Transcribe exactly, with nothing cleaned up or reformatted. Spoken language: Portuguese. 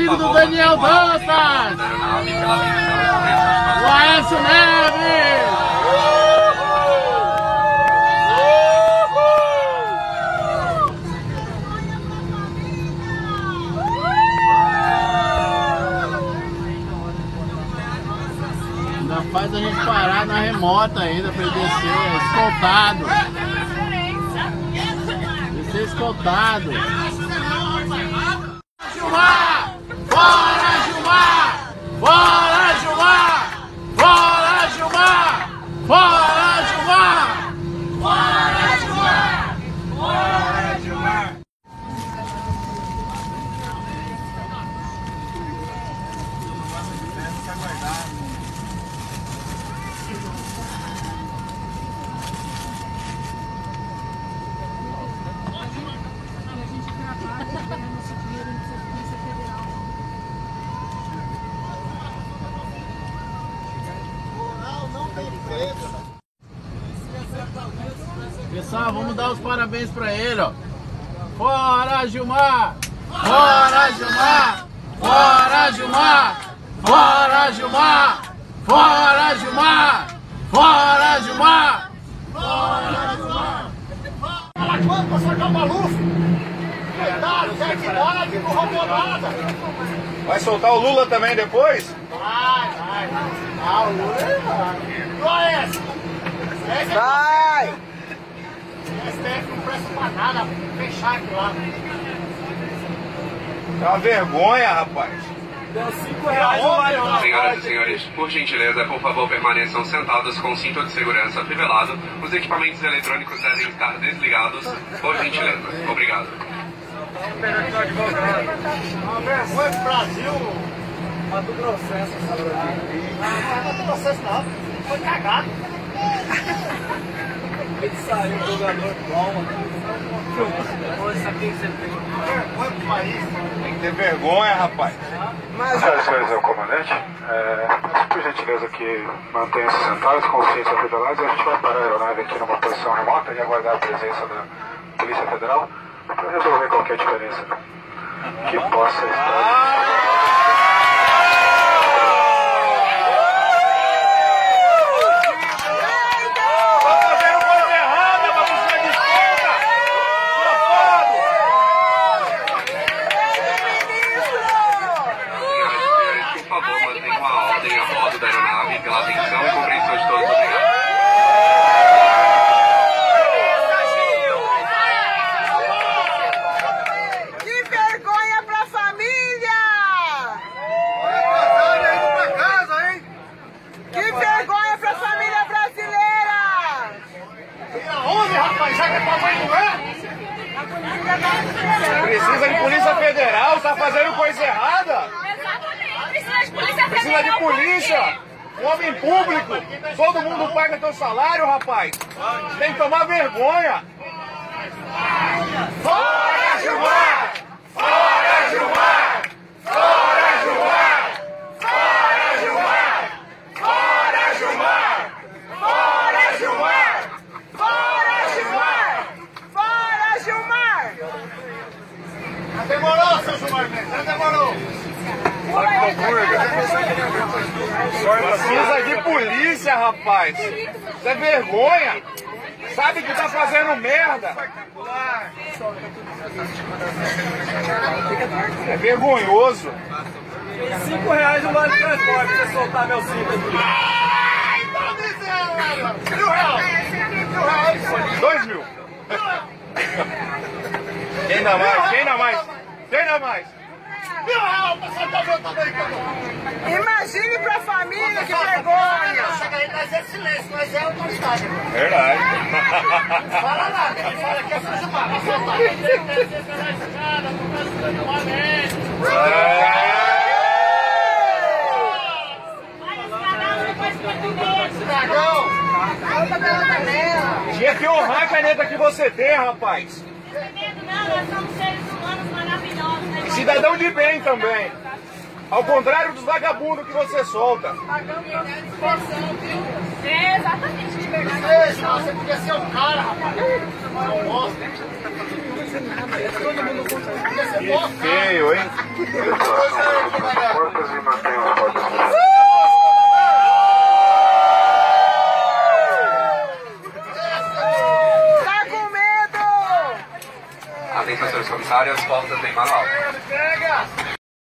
amigo do Daniel Dantas! O Aécio Neves! Ainda faz a gente parar na remota ainda pra ele descer, escoltado. Descer escoltado. Gilmar! Fora Gilmar! Fora Gilmar! Fora Gilmar! Fora Gilmar! Fora Gilmar! Fora Gilmar! Pessoal, vamos dar os parabéns pra ele, ó. Fora Gilmar! Fora Gilmar! Fora Gilmar! Fora Gilmar! Fora Gilmar! Fora Gilmar! Fora Gilmar! Fala quanto pra soltar o Maluf? Coitado, quer que bora que não roubou nada. Vai soltar o Lula também depois? Vai, vai. Ah, o Lula é vai. E o Aécio? Vai! O S T F não presta pra nada, fechar aqui lá. É uma vergonha, rapaz. Deu cinco reais o maior. Senhoras e senhores, por gentileza, por favor, permaneçam sentados com o cinto de segurança fivelado. Os equipamentos eletrônicos devem estar desligados. Por gentileza. Obrigado. Uma vergonha pro Brasil. Mata o processo, sabe? Não mata o processo não. Foi cagado. Ele saiu, o jogador bom. Isso aqui você tem vergonha pro país. Tem que ter vergonha, rapaz. Mas, Senhoras e senhores, é o comandante. É, por gentileza que mantenha-se sentados com os cintos afivelados, a gente vai parar a aeronave aqui numa posição remota e aguardar a presença da Polícia Federal para resolver qualquer diferença que possa estar. Pela atenção e compreensão de todos, obrigado. que vergonha pra família! Pra casa, hein? Que vergonha pra família brasileira! Tira onde, rapaz? Já que é pra mãe não é? Precisa de Polícia Federal, tá fazendo coisa errada. Exatamente, precisa de polícia Precisa de federal. polícia. Um homem público, todo mundo paga teu salário, rapaz. Tem que tomar vergonha. Fora Gilmar! Fora Gilmar! Fora Gilmar! Fora Gilmar! Fora Gilmar! Fora Gilmar! Fora Gilmar! Fora Gilmar! Já demorou, seu Gilmar Mendes, já demorou. Precisa de polícia, rapaz. Isso é vergonha. Sabe que tá fazendo merda. É vergonhoso. Cinco reais não vale transporte pra soltar meu cinto aqui. Ai, mil reais. Mil reais. Dois mil. Quem dá mais? Quem dá mais? Quem dá mais? Mil reais pra soltar meu tamanho. Imagine pra família, que vergonha! Chega aí, nós é silêncio, nós é autoridade. Verdade. Não fala nada, quem fala aqui é o Gilmar, vai soltar. Dragão! Tinha que honrar a caneta que você tem, rapaz. Não, nós somos seres humanos maravilhosos, né? Cidadão de bem também. Ao contrário dos vagabundos que você solta. É, exatamente, de verdade. Deixa, você podia ser um cara, rapaz. Não gosto. Que feio, hein? Atenção, senhores comissários, portas em manual.